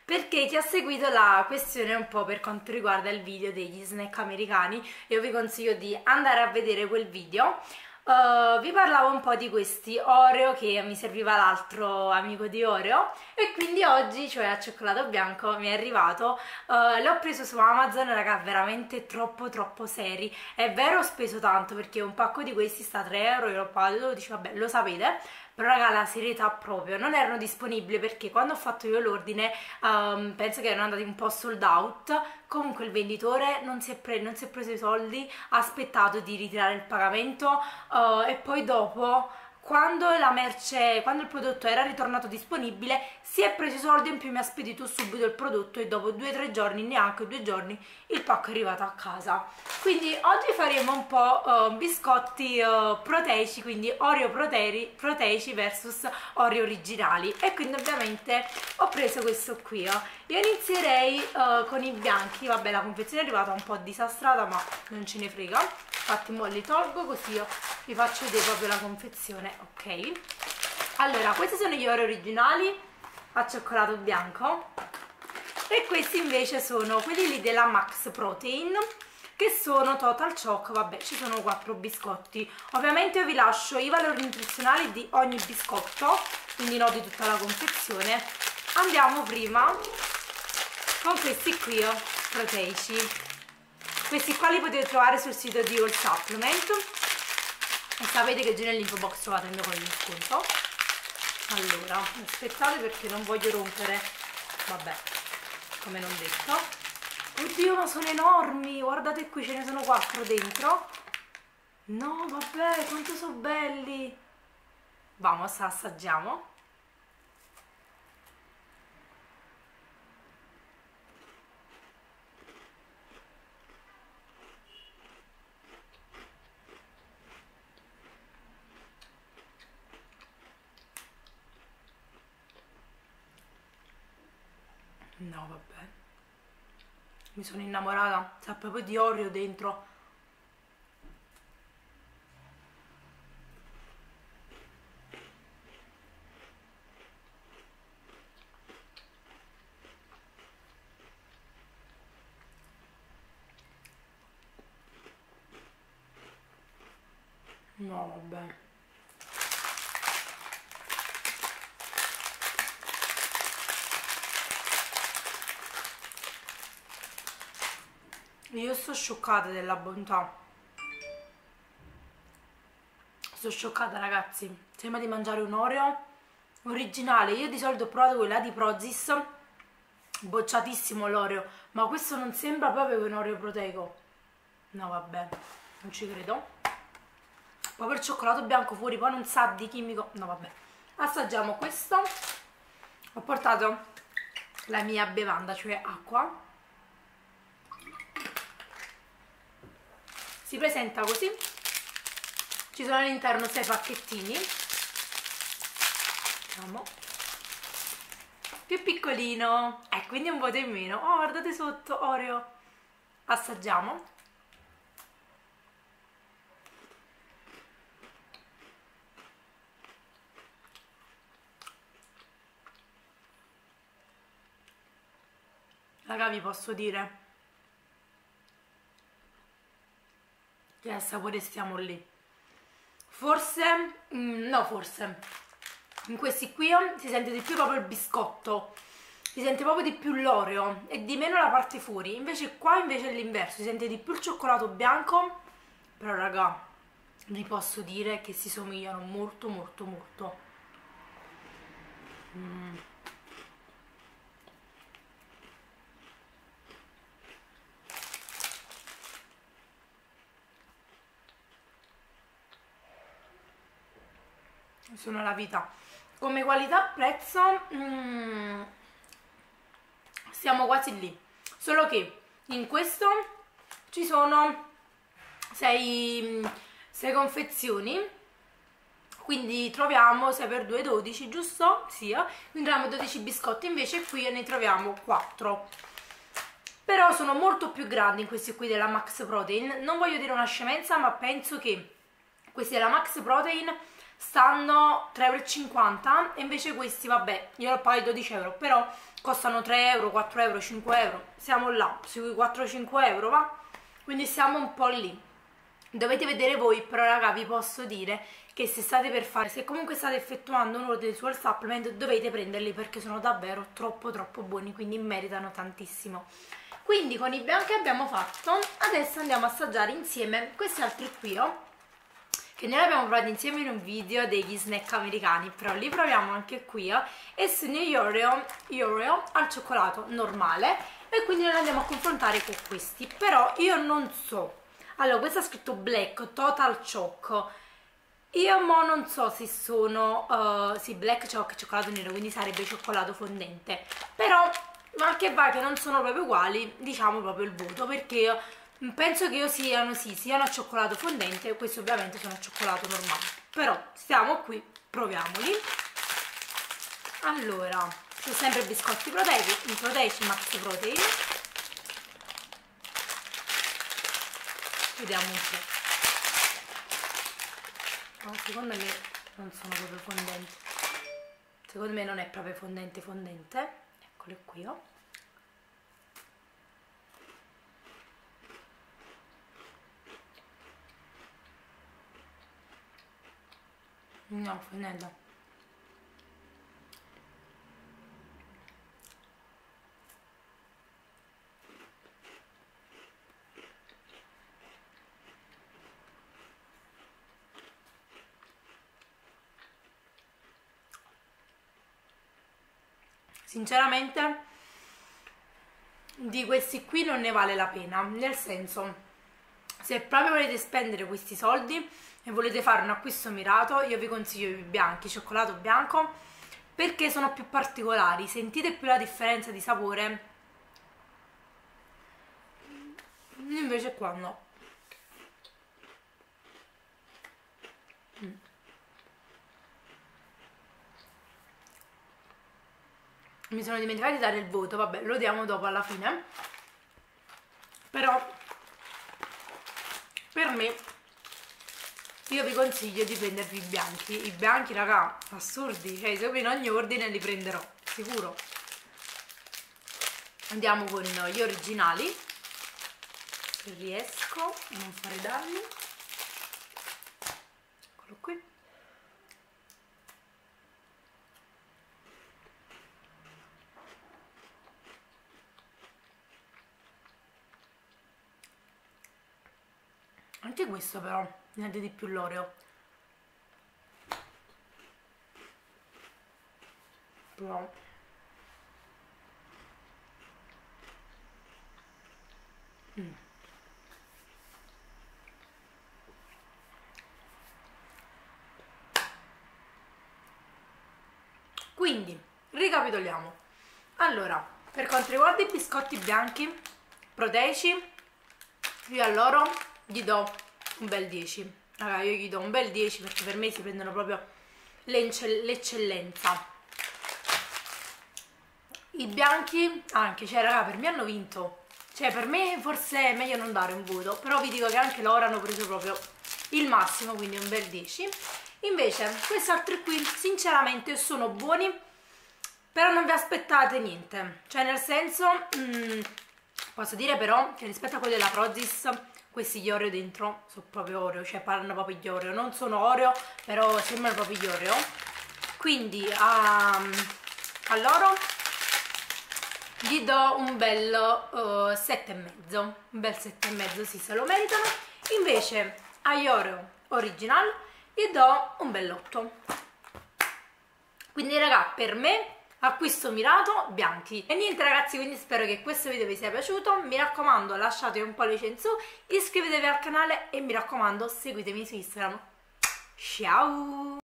perché chi ha seguito la questione un po' per quanto riguarda il video degli snack americani, io vi consiglio di andare a vedere quel video. Vi parlavo un po' di questi Oreo che mi serviva l'altro amico di Oreo e quindi oggi, cioè a cioccolato bianco, mi è arrivato. L'ho preso su Amazon, raga, veramente troppo seri. È vero, ho speso tanto perché un pacco di questi sta a 3 euro, io l'ho pagato 12, vabbè, lo sapete. Però raga, la serietà proprio, non erano disponibili perché quando ho fatto io l'ordine penso che erano andati un po' sold out. Comunque il venditore non si è preso i soldi, ha aspettato di ritirare il pagamento e poi dopo, quando il prodotto era ritornato disponibile, si è preso i soldi, in più mi ha spedito subito il prodotto e dopo 2 o 3 giorni, neanche 2 giorni, il pacco è arrivato a casa. Quindi oggi faremo un po' biscotti proteici, quindi Oreo proteici versus Oreo originali, e quindi ovviamente ho preso questo qui. Io inizierei con i bianchi, vabbè la confezione è arrivata un po' disastrata ma non ce ne frega, infatti mo li tolgo così io vi faccio vedere proprio la confezione. Ok, allora questi sono gli Oreo originali a cioccolato bianco e questi invece sono quelli lì della Max Protein, che sono Total Choc. Vabbè, ci sono 4 biscotti. Ovviamente io vi lascio i valori nutrizionali di ogni biscotto, quindi no di tutta la confezione. Andiamo prima con questi qui proteici. Questi qua li potete trovare sul sito di All Supplement e sapete che giù nell'info box trovate il mio codice di sconto. Allora, aspettate perché non voglio rompere, vabbè, come non detto. Oddio, ma sono enormi, guardate qui, ce ne sono 4 dentro. No, vabbè, quanto sono belli. Vamos, assaggiamo. No, vabbè, mi sono innamorata, sa proprio di Oreo dentro. No, vabbè. Io sto scioccata della bontà. Sto scioccata, ragazzi. Sembra di mangiare un Oreo originale. Io di solito ho provato quella di Prozis, bocciatissimo l'Oreo, ma questo non sembra proprio un Oreo proteico. No, vabbè, non ci credo. Proprio il cioccolato bianco fuori, poi non sa di chimico. No, vabbè. Assaggiamo questo. Ho portato la mia bevanda, cioè acqua. Si presenta così, ci sono all'interno 6 pacchettini, vediamo, più piccolino, quindi un voto in meno. Oh, guardate sotto, Oreo. Assaggiamo. Raga, vi posso dire che al sapore stiamo lì. Forse, no forse, in questi qui si sente di più proprio il biscotto, si sente proprio di più l'Oreo e di meno la parte fuori. Invece qua invece è l'inverso, si sente di più il cioccolato bianco. Però raga, vi posso dire che si somigliano molto. Sono la vita. Come qualità prezzo siamo quasi lì, solo che in questo ci sono 6 confezioni, quindi troviamo 6 per 2 12, giusto? Sì, quindi troviamo 12 biscotti, invece qui ne troviamo 4. Però sono molto più grandi in questi qui della Max Protein. Non voglio dire una scemenza, ma penso che questi della Max Protein stanno 3,50 € e invece questi, vabbè, io l'ho pagato 12 euro, però costano 3 euro, 4 euro, 5 euro, siamo là, sui 4-5 euro va, quindi siamo un po' lì. Dovete vedere voi, però raga vi posso dire che se state per fare, se comunque state effettuando un ordine su All Supplement, dovete prenderli perché sono davvero troppo buoni, quindi meritano tantissimo. Quindi con i bianchi abbiamo fatto, adesso andiamo a assaggiare insieme questi altri qui, che noi abbiamo provato insieme in un video degli snack americani, però li proviamo anche qui, e sono gli Oreo al cioccolato normale, e quindi noi li andiamo a confrontare con questi. Però io non so, allora questo ha scritto Black Total Choc, io mo non so se sono sì, Black Choc e cioccolato nero, quindi sarebbe cioccolato fondente, però ma che va che non sono proprio uguali, diciamo proprio il voto, perché io penso che io siano a cioccolato fondente, questi ovviamente sono a cioccolato normale, però stiamo qui, proviamoli. Allora, sono sempre biscotti proteici, Max Protein, vediamo un po'. No, secondo me non sono proprio fondenti, secondo me non è proprio fondente, eccole qui, no, fondente. Sinceramente di questi qui non ne vale la pena, nel senso, se proprio volete spendere questi soldi e volete fare un acquisto mirato, io vi consiglio i bianchi, cioccolato bianco, perché sono più particolari, sentite più la differenza di sapore, invece qua no. Mi sono dimenticata di dare il voto, vabbè, lo diamo dopo alla fine, però per me io vi consiglio di prendervi i bianchi raga, assurdi, cioè se in ogni ordine li prenderò, sicuro. Andiamo con gli originali, se riesco a non fare danni, eccolo qui. Anche questo però, niente di più l'Oreo. Però quindi, ricapitoliamo. Allora, per quanto riguarda i biscotti bianchi proteici, io a loro gli do un bel 10. Raga, io gli do un bel 10 perché per me si prendono proprio l'eccellenza. I bianchi anche, cioè raga, per me hanno vinto. Cioè per me forse è meglio non dare un voto, però vi dico che anche loro hanno preso proprio il massimo, quindi un bel 10. Invece questi altri qui sinceramente sono buoni, però non vi aspettate niente, cioè nel senso posso dire però che rispetto a quelli della Prozis, questi gli Oreo dentro sono proprio Oreo, cioè parlano proprio gli Oreo, non sono Oreo però sembrano proprio gli Oreo, quindi a loro gli do un bel 7,5, un bel 7,5, sì, se lo meritano. Invece agli Oreo original gli do un bel 8. Quindi raga, per me acquisto mirato bianchi. E niente ragazzi, quindi spero che questo video vi sia piaciuto, mi raccomando lasciate un pollice in su, iscrivetevi al canale e mi raccomando seguitemi su Instagram. Ciao!